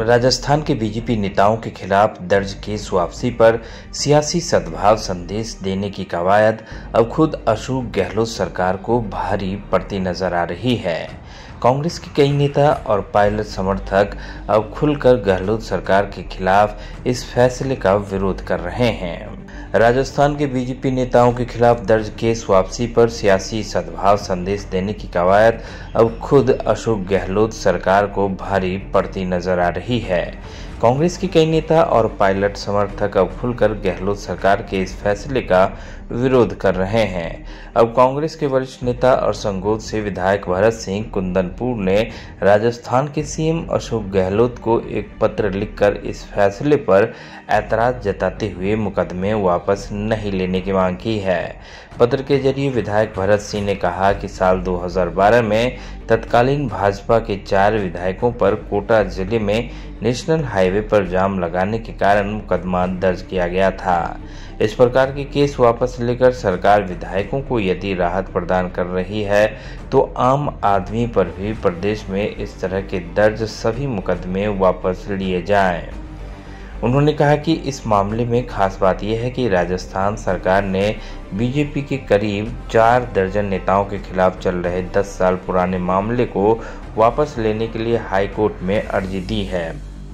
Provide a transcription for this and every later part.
राजस्थान के बीजेपी नेताओं के खिलाफ दर्ज केस वापसी पर सियासी सद्भाव संदेश देने की कवायद अब खुद अशोक गहलोत सरकार को भारी पड़ती नजर आ रही है। कांग्रेस के कई नेता और पायलट समर्थक अब खुलकर गहलोत सरकार के खिलाफ इस फैसले का विरोध कर रहे हैं। राजस्थान के बीजेपी नेताओं के खिलाफ दर्ज केस वापसी पर सियासी सद्भाव संदेश देने की कवायद अब खुद अशोक गहलोत सरकार को भारी पड़ती नजर आ रही है। कांग्रेस के कई नेता और पायलट समर्थक अब खुलकर गहलोत सरकार के इस फैसले का विरोध कर रहे हैं। अब कांग्रेस के वरिष्ठ नेता और संगोद से विधायक भरत सिंह कुंदनपुर ने राजस्थान के सीएम अशोक गहलोत को एक पत्र लिखकर इस फैसले पर ऐतराज जताते हुए मुकदमे वापस नहीं लेने की मांग की है। पत्र के जरिए विधायक भरत सिंह ने कहा कि साल 2012 में तत्कालीन भाजपा के 4 विधायकों पर कोटा जिले में नेशनल हाईवे पर जाम लगाने के कारण मुकदमा दर्ज किया गया था। इस प्रकार के केस वापस लेकर सरकार विधायकों को यदि राहत प्रदान कर रही है तो आम आदमी पर भी प्रदेश में इस तरह के दर्ज सभी मुकदमे वापस लिए जाएं। उन्होंने कहा कि इस मामले में खास बात यह है कि राजस्थान सरकार ने बीजेपी के करीब 4 दर्जन नेताओं के खिलाफ चल रहे 10 साल पुराने मामले को वापस लेने के लिए हाई कोर्ट में अर्जी दी है,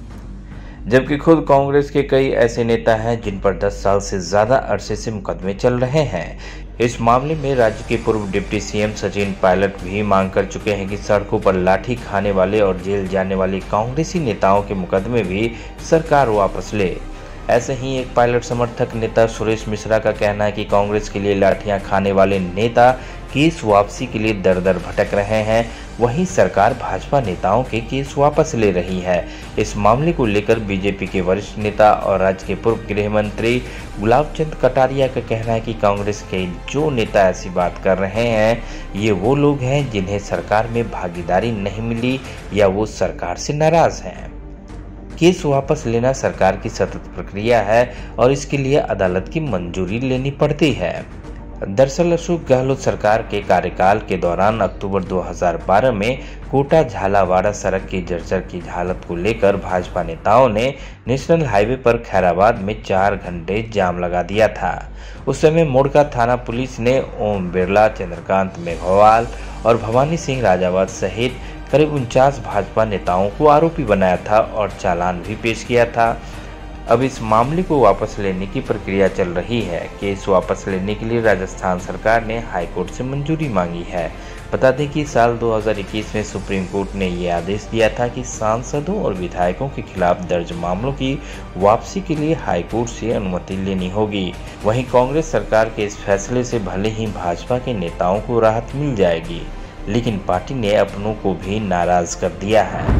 जबकि खुद कांग्रेस के कई ऐसे नेता हैं जिन पर 10 साल से ज्यादा अरसे से मुकदमे चल रहे हैं। इस मामले में राज्य के पूर्व डिप्टी सीएम सचिन पायलट भी मांग कर चुके हैं कि सड़कों पर लाठी खाने वाले और जेल जाने वाले कांग्रेसी नेताओं के मुकदमे भी सरकार वापस ले। ऐसे ही एक पायलट समर्थक नेता सुरेश मिश्रा का कहना है कि कांग्रेस के लिए लाठियां खाने वाले नेता केस वापसी के लिए दर दर भटक रहे हैं, वहीं सरकार भाजपा नेताओं के केस वापस ले रही है। इस मामले को लेकर बीजेपी के वरिष्ठ नेता और राज्य के पूर्व गृह मंत्री गुलाबचंद कटारिया का कहना है कि कांग्रेस के जो नेता ऐसी बात कर रहे हैं ये वो लोग हैं जिन्हें सरकार में भागीदारी नहीं मिली या वो सरकार से नाराज हैं। केस वापस लेना सरकार की सतत प्रक्रिया है और इसके लिए अदालत की मंजूरी लेनी पड़ती है। दरअसल अशोक गहलोत सरकार के कार्यकाल के दौरान अक्टूबर 2012 में कोटा झालावाड़ा सड़क की जर्जर की हालत को लेकर भाजपा नेताओं ने नेशनल हाईवे पर खैराबाद में 4 घंटे जाम लगा दिया था। उस समय मोड़का थाना पुलिस ने ओम बिरला, चंद्रकांत मेघवाल और भवानी सिंह राजावत सहित करीब 49 भाजपा नेताओं को आरोपी बनाया था और चालान भी पेश किया था। अब इस मामले को वापस लेने की प्रक्रिया चल रही है। केस वापस लेने के लिए राजस्थान सरकार ने हाई कोर्ट से मंजूरी मांगी है। बता दें कि साल 2021 में सुप्रीम कोर्ट ने ये आदेश दिया था कि सांसदों और विधायकों के खिलाफ दर्ज मामलों की वापसी के लिए हाई कोर्ट से अनुमति लेनी होगी। वहीं कांग्रेस सरकार के इस फैसले से भले ही भाजपा के नेताओं को राहत मिल जाएगी, लेकिन पार्टी ने अपनों को भी नाराज कर दिया है।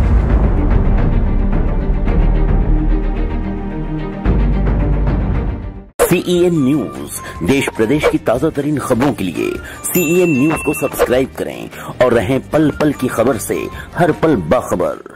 CEN न्यूज देश प्रदेश की ताजा तरीन खबरों के लिए CEN न्यूज को सब्सक्राइब करें और रहें पल पल की खबर से हर पल बाखबर।